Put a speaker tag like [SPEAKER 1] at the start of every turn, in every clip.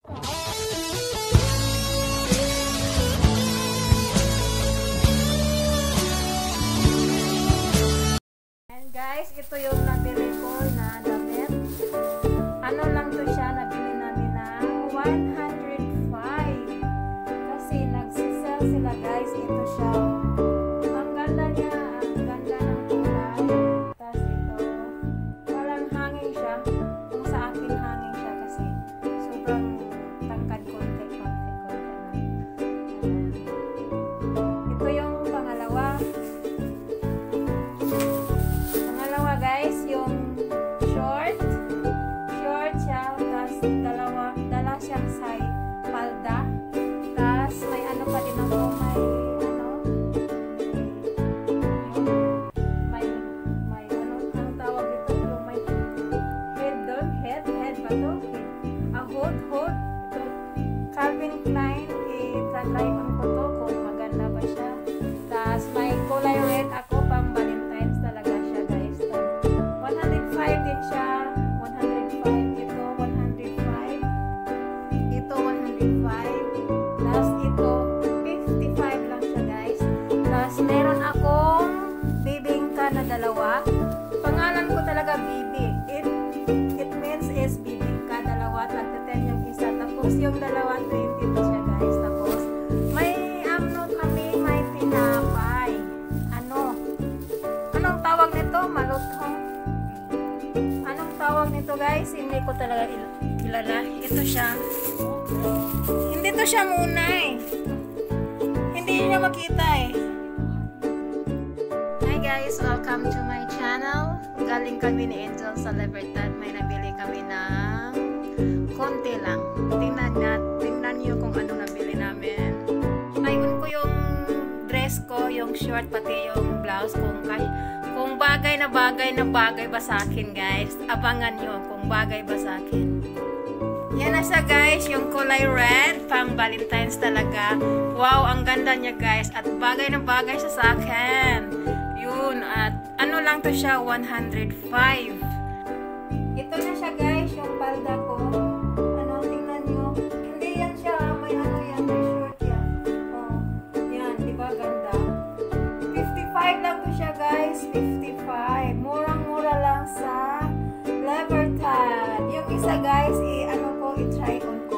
[SPEAKER 1] And guys, ito yung nabili ko na damit. Ano lang to siya, nabili namin ng 105. Kasi nagsisell sila guys, ito siya. Ang ganda niya, ang ganda ng kulay. Tapos ito, parang hangin siya. Kung sa akin hangin siya kasi sobrang tangkad konti lang. Ito yung pangalawa. Pangalawa guys, yung short siya. Tapos dala siyang palda. Tapos may ano pa din ako, may ano, ang tawag ito, yung may head doon, head ba to? Hood. Ito, Calvin Klein, i-try on ko to kung maganda ba siya. Tapos may kulay red ako, pang Valentine's talaga siya guys. 105 din siya, 105, ito 105, ito 105, tapos ito 55 lang siya guys. Tapos meron akong bibingka na dalawa. Pangalan ko talaga Bibi. It means is bibingka dalawa, tagta 10 yung isa. Tapos yung dalawa 20 to siya guys. Tapos may kami, may tinapay. Anong tawag nito? Malutong. Anong tawag nito guys? Hindi ko talaga kilala. Ito siya. Hindi to siya muna eh. Hindi niya makita eh. Hi guys, welcome to my channel. Galing kami ni Angel sa Libertad. May nabili kami ng konti lang. Tingnan niyo kung ano nabili namin. Ayun ko yung dress ko, yung short, pati yung blouse, kung bagay na bagay ba sa akin guys. Abangan nyo kung bagay ba sa akin. Yan na siya guys, yung kulay red, pang Valentine's talaga. Wow, ang ganda niya guys, at bagay na bagay siya sa akin. Yun, at ano lang to siya, 105. Ito na siya guys, yung palda ko. Tingnan nyo, hindi yan siya, may ano yan, may short yan. Oh, yan, diba ganda? 55 lang to siya guys, 55. Murang-mura lang sa Libertad. Yung isa guys, i-try on ko.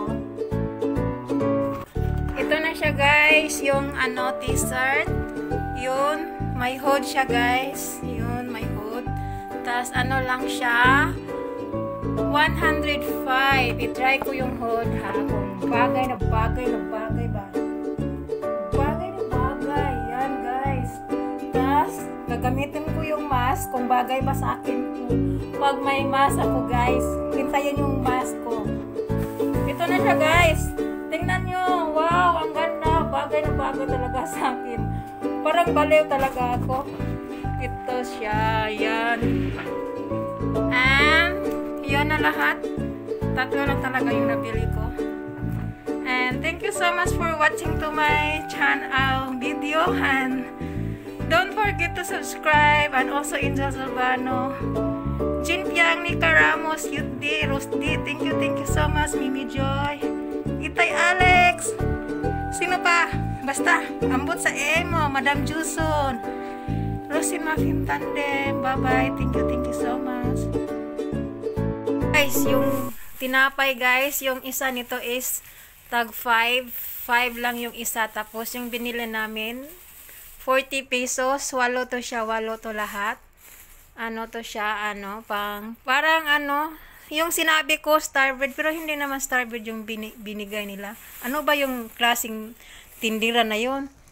[SPEAKER 1] Ito na siya guys, yung t-shirt. Yun, may hood siya guys. Yun, may hood. Tapos lang siya, 105. I-try ko yung hood ha, kung bagay na bagay ba. Bagay na bagay. Yan guys. Tapos, gagamitin ko yung mask kung bagay ba sa akin. Pag may mask ako guys, hintayin yung mask ko. Ito na siya guys. Tingnan nyo. Wow, ang ganda. Bagay na bagay talaga sa akin. Parang baliw talaga ako. Ito siya. Yan. And, yan na lahat. Tatlo lang talaga yung nabili ko. And thank you so much for watching to my channel video. And don't forget to subscribe. And also Angel Silvano, Jin Piang, Nika Ramos, Yudi, Rusdi. Thank you so much. Mimi Joy, Itay Alex. Sino pa? Basta, ambot sa emo. Madam Juson, Rosin Mafim Tandem. Bye-bye. Thank you so much. Guys, yung tinapay guys, yung isa nito is tag 5 lang yung isa. Tapos yung binili namin 40 pesos, walo to siya, walo to lahat. Ano to siya, parang yung sinabi ko starbird, pero hindi naman starbird yung binigay nila. Ano ba yung klaseng tindira na yun?